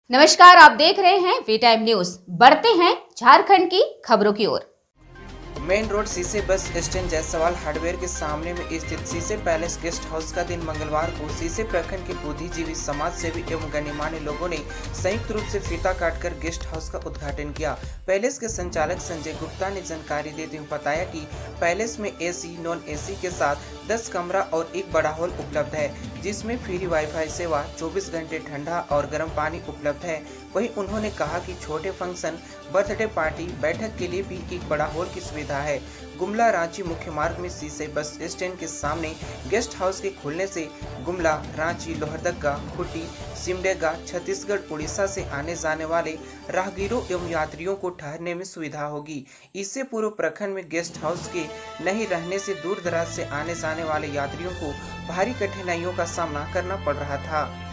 नमस्कार, आप देख रहे हैं वी टाइम न्यूज। बढ़ते हैं झारखंड की खबरों की ओर। मेन रोड सीसे बस स्टैंड जायसवाल हार्डवेयर के सामने में स्थित सीसे पैलेस गेस्ट हाउस का दिन मंगलवार को सीसे प्रखंड के बुद्धिजीवी, समाज सेवी एवं गणमान्य लोगों ने संयुक्त रूप से फीता काटकर गेस्ट हाउस का उद्घाटन किया। पैलेस के संचालक संजय गुप्ता ने जानकारी देते हुए बताया कि पैलेस में एसी, नॉन एसी के साथ 10 कमरा और एक बड़ा हॉल उपलब्ध है, जिसमें फ्री वाईफाई सेवा, 24 घंटे ठंडा और गर्म पानी उपलब्ध है। वहीं उन्होंने कहा कि छोटे फंक्शन, बर्थडे पार्टी, बैठक के लिए भी एक बड़ा हॉल की सुविधा है। गुमला रांची मुख्य मार्ग में सीसे बस स्टैंड के सामने गेस्ट हाउस के खुलने से गुमला, रांची, लोहरदगा, खूंटी, सिमडेगा, छत्तीसगढ़, उड़ीसा से आने जाने वाले राहगीरों एवं यात्रियों को ठहरने में सुविधा होगी। इससे पूर्व प्रखंड में गेस्ट हाउस के नहीं रहने से दूर दराज से आने जाने वाले यात्रियों को भारी कठिनाइयों का सामना करना पड़ रहा था।